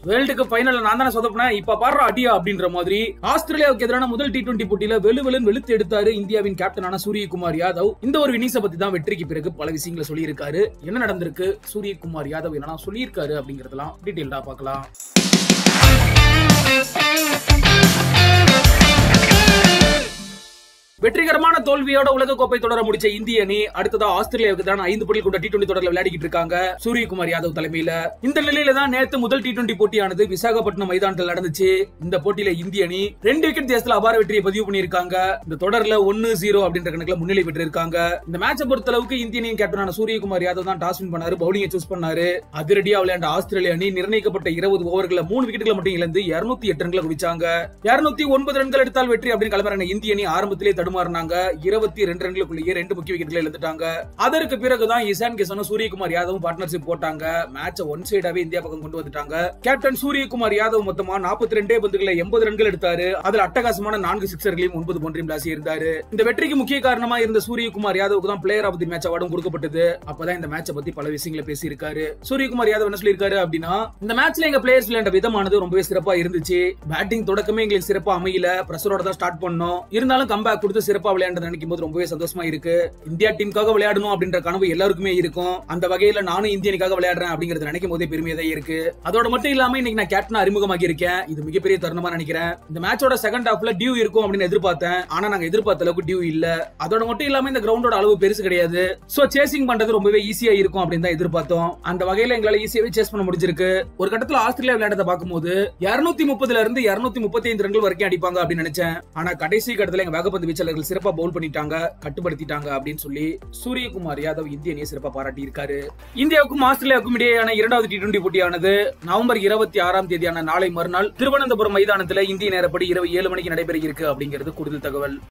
World cup ஃபைனல்ல நான் தானே சொதப்பினேன், இப்ப பாடுற அடியா அப்படின்ற மாதிரி ஆஸ்திரேலியாவுக்கு எதிரான முதல் T20 போட்டியில வெளுத்து எடுத்தாரு இந்தியாவின் கேப்டனான சூரியகுமார் யாதவ். இந்த ஒரு இன்னிங்ஸை பத்தி தான் வெற்றிக்கு பிறகு பல விஷயங்களை சொல்லியிருக்காரு. என்ன நடந்திருக்கு, சூரியகுமார் யாதவ் என்ன சொல்லியிருக்காரு அப்படிங்கறதெல்லாம் டீடைல்டா பார்க்கலாம். வெற்றிகரமான தோல்வியோட உலகக்கோப்பை தொடர முடிச்ச இந்திய அணி அடுத்ததா ஆஸ்திரேலியாவுக்கு எதிரான 5 போட்டிகள் கொண்ட T20 தொடர்ல விளையாடிட்டு இருக்காங்க சூரியகுமார் யாதவ் தலைமையில. இந்த நிலையில தான் நேத்து முதல் T20 போட்டியானது விசாகப்பட்டினம் மைதானத்தில் நடந்துச்சு. இந்த போட்டியில இந்திய அணி 2 விக்கெட் வித்தியாசத்துல அபார வெற்றியை பதிவு பண்ணிருக்காங்க. இந்த தொடர்ல 1-0 அப்படின்ற கணக்குல முன்னிலை பெற்றிருக்காங்க. இந்த மேட்சை பொறுத்த அளவுக்கு இந்திய அணியின் கேப்டனான சூரியகுமார் யாதவ் தான் டாஸ் வின் பண்ணாரு, பவுலிங்கை சூஸ் பண்ணாரு. அதிரடியா விளையாண்ட ஆஸ்திரேலிய அணி நிர்ணயிக்கப்பட்ட 20 ஓவர்கள 3 விக்கெட்டுகளை மட்டும் இழந்து 208 ரன்களை குவிச்சாங்க. 209 ரன்கள் எடுத்தால் வெற்றி அப்படின்னு கிளம்புறாங்க இந்திய அணி. ஆரம்பத்திலே தடுமாறினாங்க. 22 ரன்களுக்குள்ளேயே 2 முக்கிய விக்கெட்களை இழந்துட்டாங்க. அதற்கு பிறகுதான் இசான் கிஷனும் சூரியகுமார் யாதவும் பார்ட்னர்ஷிப் போட்டாங்க. மேட்சை ஒன் சைடாவே இந்தியா பக்கம் கொண்டு வந்துட்டாங்க. கேப்டன் சூரியகுமார் யாதவ் மொத்தமா 42 பந்துகளை 80 ரன்கள் எடுத்தாரு. அதுல அட்டகாசமான 4 சிக்ஸர்களையும் 9 பவுண்டரியும் பிளாசி இருந்தாரு. இந்த வெற்றிக்கு முக்கிய காரணமா இருந்த சூரியகுமார் யாதவுக்கு தான் பிளேயர் ஆஃப் தி மேட்ச் அவார்டும் கொடுக்கப்பட்டது. அப்பதான் இந்த மேட்சை பத்தி பல விஷயங்களை பேசி இருக்காரு. சூரியகுமார் யாதவ் என்ன சொல்லியிருக்காரு அப்படின்னா, இந்த மேட்ச்ல எங்க பிளேயர்ஸ் விளையாண்ட விதமானது ரொம்பவே சிறப்பா இருந்துச்சு. பேட்டிங் தொடக்கமே எங்களுக்கு சிறப்பா அமையல, பிரஷரோட தான் ஸ்டார்ட் பண்ணோம். இருந்தாலும் கம்பேக் கொடுத்து சிறப்பா விளையாண்டது நினைக்கும் போது ரொம்பவே சந்தோஷமா இருக்கு. இந்தியா டீமுக்காக விளையாடணும் அப்படின்ற கனவு எல்லாருக்குமே இருக்கும். அந்த வகையில நானும் இந்தியனுக்காக விளையாடுறேன் அப்படிங்கறது நினைக்கும் போதே பெருமையா தான் இருக்கு. அதோட மட்டும் இல்லாம இன்னைக்கு நான் கேப்டனா அறிமுகமாகி இருக்கேன். இது மிகப்பெரிய தருணமா நினைக்கிறேன். இந்த மேட்சோட செகண்ட் ஹாஃப்ல டியூ இருக்கும் அப்படின்னு எதிர்பார்த்தேன். ஆனா நாங்க எதிர்பார்த்த அளவுக்கு டியூ இல்ல. அதோட மட்டும் இல்லாம இந்த கிரவுண்டோட அளவு பெருசு கிடையாது. சோ சேசிங் பண்றது ரொம்பவே ஈஸியா இருக்கும் அப்படின்னு தான் எதிர்பார்த்தோம். அந்த வகையில எங்களால ஈஸியாவே சேஸ் பண்ண முடிஞ்சிருக்கு. ஒரு கட்டத்துல ஆஸ்திரேலியா விளையாட்டத்தை பார்க்கும்போது 230 இருந்து 235 ரன்கள் வரைக்கும் அடிப்பாங்க அப்படின்னு நினைச்சேன். ஆனா கடைசி கட்டத்துல எங்க வேகப்பந்து வீச்சாளர்கள் சிறப்பா பவுல் பண்ணிட்டாங்க, கட்டுப்படுத்திட்டாங்க அப்படின்னு சொல்லி சூரியகுமார் யாதவ் இந்திய அணியை சிறப்பா பாராட்டி இருக்காரு. இந்தியாவுக்கும் ஆஸ்திரேலியாவுக்கும் இடையேயான 2வது T20 போட்டியானது நவம்பர் 26ஆம் தேதியான நாளை மறுநாள் திருவனந்தபுரம் மைதானத்தில் இந்திய நேரப்படி இரவு 7 மணிக்கு நடைபெற இருக்கு அப்படிங்கிறது கூடுதல் தகவல்.